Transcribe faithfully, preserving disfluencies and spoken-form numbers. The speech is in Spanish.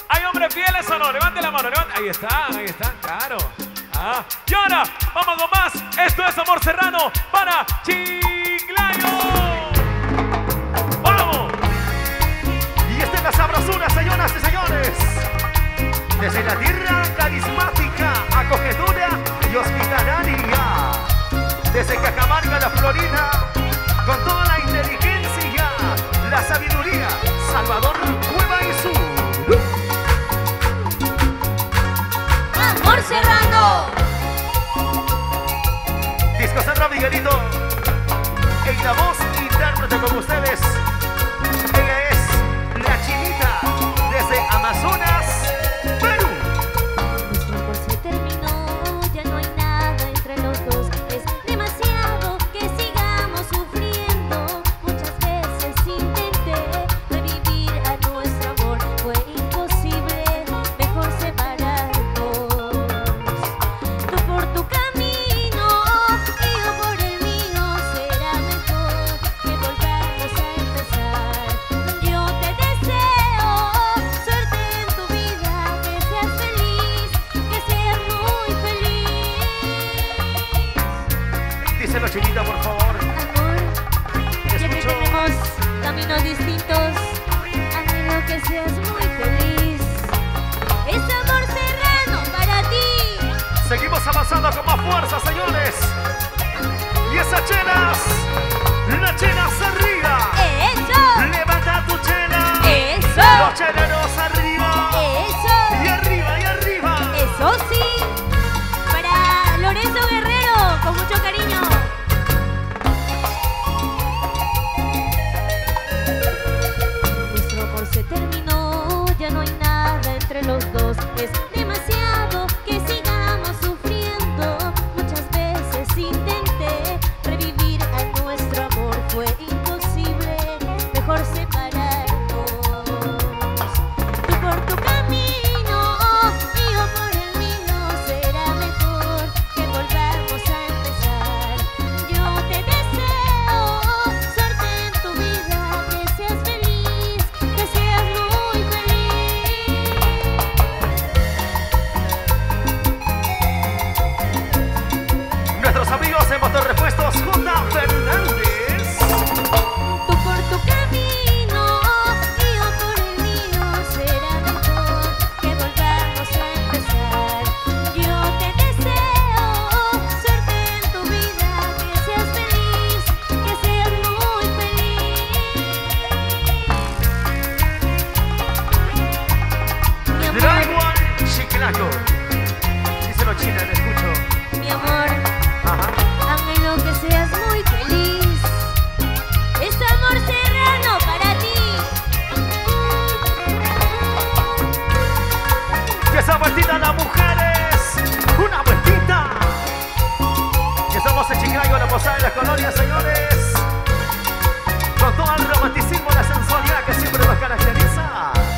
¿Hay hombres fieles o no? Levante la mano, levante. Ahí están, ahí están, claro. Ah. Y ahora, vamos con más. Esto es Amor Serrano para Chiclayo. ¡Vamos! Y esta es la sabrosura, señoras y señores. Desde la tierra carismática, acogedora y hospitalaria. Desde Cajamarca, la Florida, con toda la inteligencia, la sabiduría, Salvador Cueva y Sur. Amor Serrano. Disco Sandra Miguelito. En la voz intérprete con ustedes. Ella es la Chinita desde Amazonas, Perú. Nuestro amor se terminó, ya no hay nada entre los dos. Es demasiado que sigamos sufriendo. Muchas veces intenté revivir a nuestro amor. Fue imposible, mejor separarnos. Tú por tu camino y yo por el mío. Será mejor que volvamos a empezar. Yo te deseo suerte en tu vida, que seas feliz, que seas muy feliz. Díselo, Chinita, por favor. Amor, ya que Escucho. tenemos caminos distintos, anhelo que seas muy feliz. Es Amor Serrano para ti. Seguimos avanzando con más fuerza, señores. Y esas chelas, la chela se arriba. Eso, Levanta tu chela. Los eso, cheleros arriba. eso, Y arriba, y arriba. eso sí. Para Lorenzo Guerrero, con mucho cariño. Nuestro amor se terminó, ya no hay nada entre los dos. Es demasiado que sigamos sufriendo. Muchas veces intenté revivir a nuestro amor. Fue imposible, mejor separarnos. Tú por tu camino y yo por el mío. Será mejor que volvamos a empezar. Yo te deseo suerte en tu vida, que seas feliz, que seas muy feliz. Nuestros amigos en Motorrepuestos J. Fernández. Tú por tu camino y yo por el mío. Será mejor que volvamos a empezar. Yo te deseo suerte en tu vida, que seas feliz, que seas muy feliz. Mi amor, Dragon Chiclayo. Díselo, China, te escucho. mi amor, Ajá. anhelo que seas muy feliz. Es Amor Serrano para ti. Que esa vueltita, las mujeres. Una vueltita. Que somos el Chiclayo, la posada de las colonias, señores. Con todo el romanticismo, la sensualidad que siempre nos caracteriza.